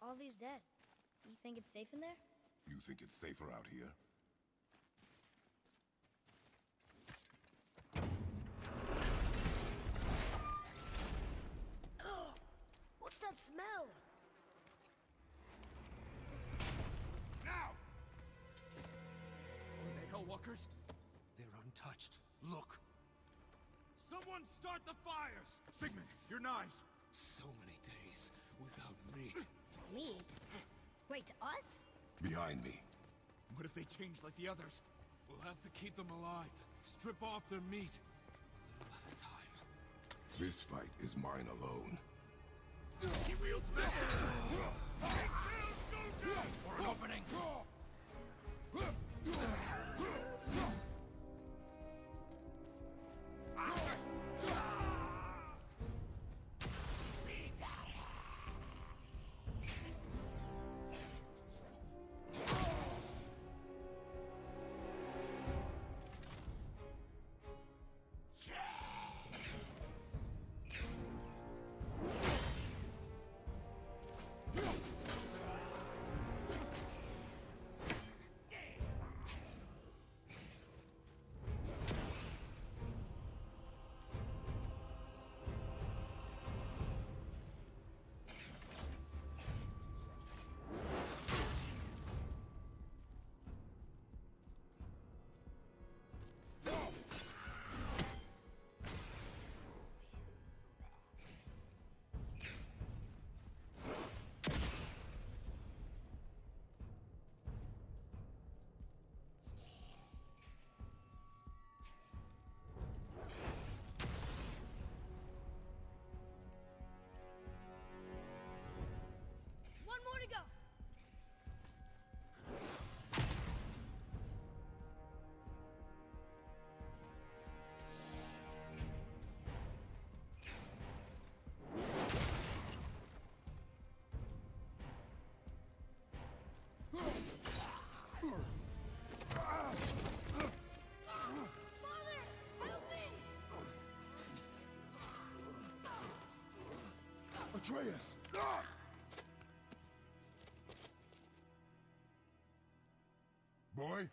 All these dead. You think it's safe in there? You think it's safer out here? Oh! What's that smell? Now! Are they Hellwalkers? They're untouched. Look! Someone start the fires! Sigmund, your knives! So many days without meat. Meat? Wait, us? Behind me. What if they change like the others? We'll have to keep them alive. Strip off their meat. A little at a time. This fight is mine alone. He wields metal! For an opening! One more to go! Father! Help me! Atreus! Boy?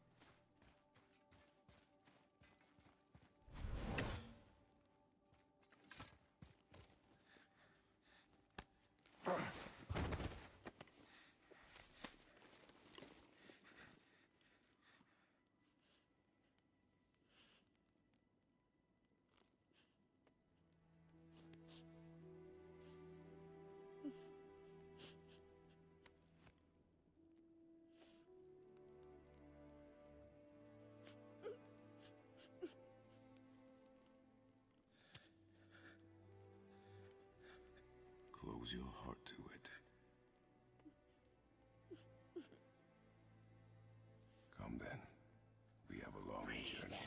Close your heart to it. Come then. We have a long journey.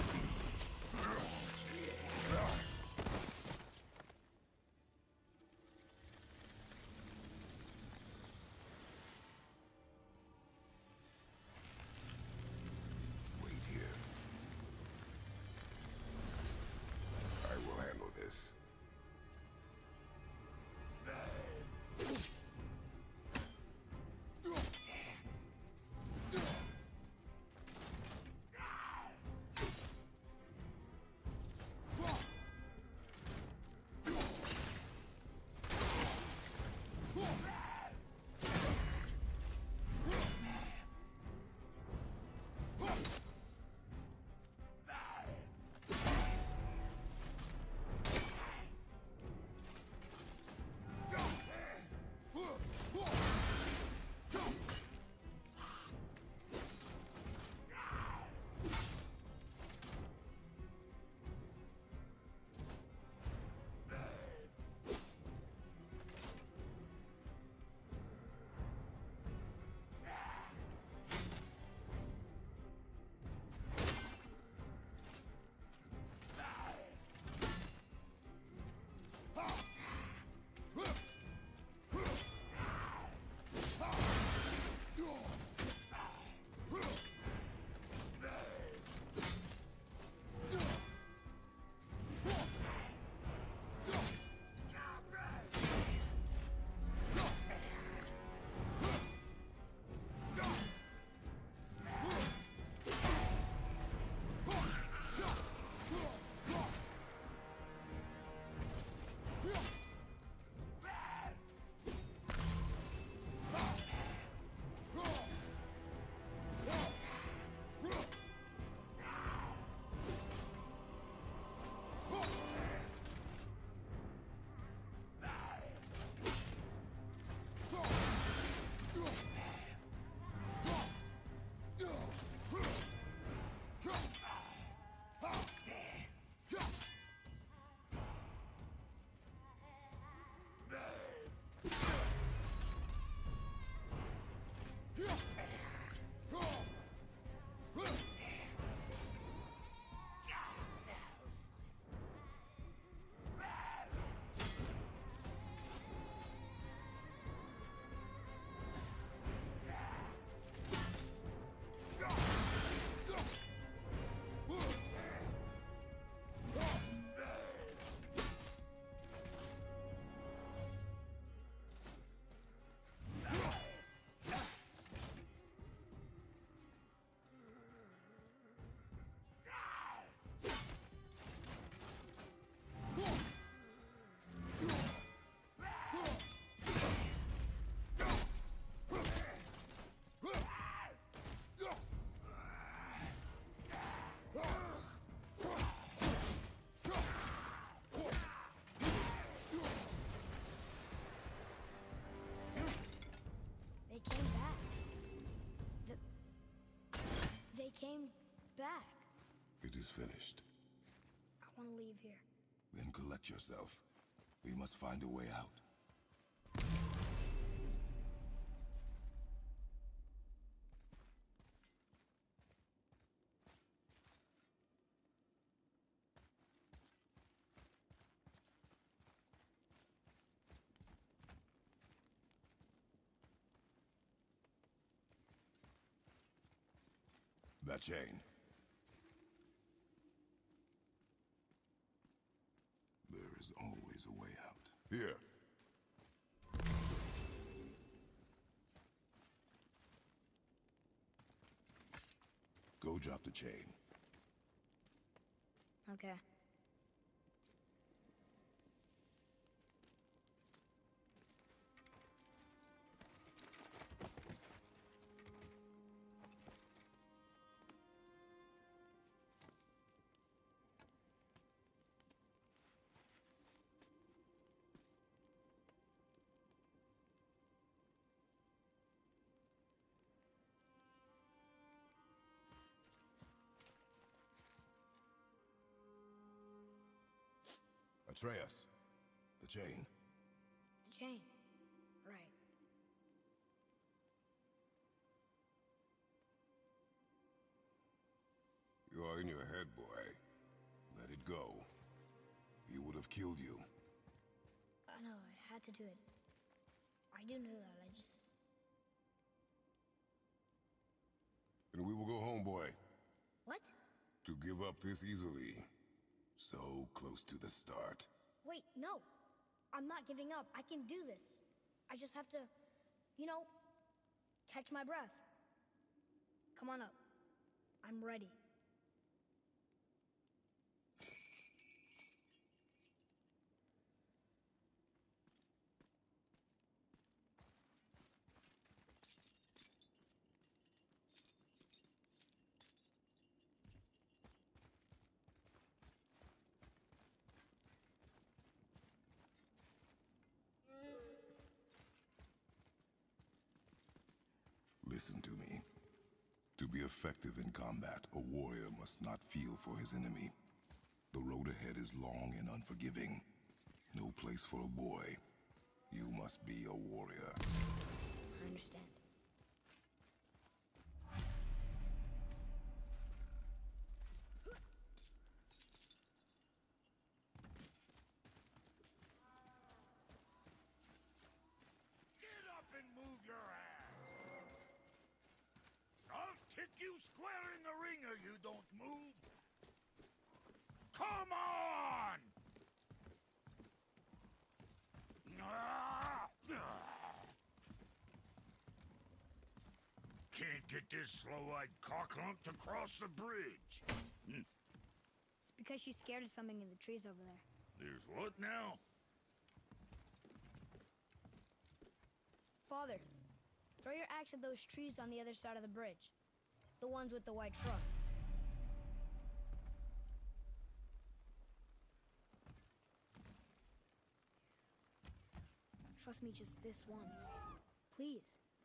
Wait here. I will handle this. is finished. I want to leave here. Then collect yourself. We must find a way out. That chain. There is always a way out. Here. Go drop the chain. Okay. Atreus. The chain. The chain. Right. You are in your head, boy. Let it go. He would have killed you. I know, I had to do it. I do know that, I just... And we will go home, boy. What? To give up this easily. So close to the start. Wait, no. I'm not giving up. I can do this. I just have to, you know, catch my breath. Come on up. I'm ready. Listen to me. To be effective in combat, a warrior must not feel for his enemy. The road ahead is long and unforgiving. No place for a boy. You must be a warrior. I understand. Get up and move your ass! I'll kick you square in the ringer, you don't move! Come on! Can't get this slow-eyed cocklump to cross the bridge. It's because she's scared of something in the trees over there. There's what now? Father, throw your axe at those trees on the other side of the bridge. The ones with the white trunks. Trust me just this once. Please.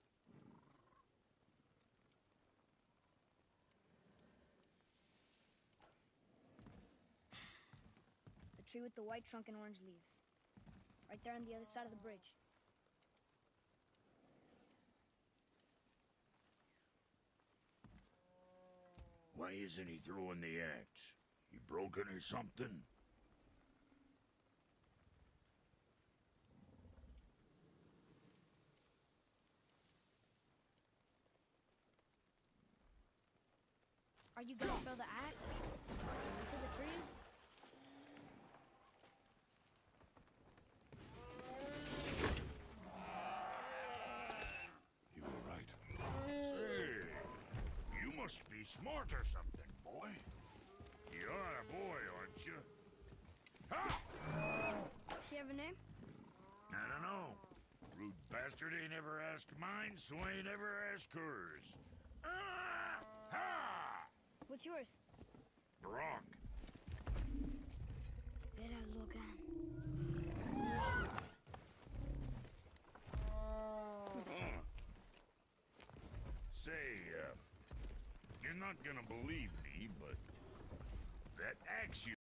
The tree with the white trunk and orange leaves. Right there on the other side of the bridge. Why isn't he throwing the axe? He broken or something? Are you gonna throw the axe? Into the trees? You were right. Say, you must be smart or something, boy. You are a boy, aren't you? Ha! Does she have a name? I don't know. Rude bastard ain't ever asked mine, so I ain't ever asked hers. Ah! Ha! What's yours? Brock. Vera Logan. Say, you're not gonna believe me, but axe you.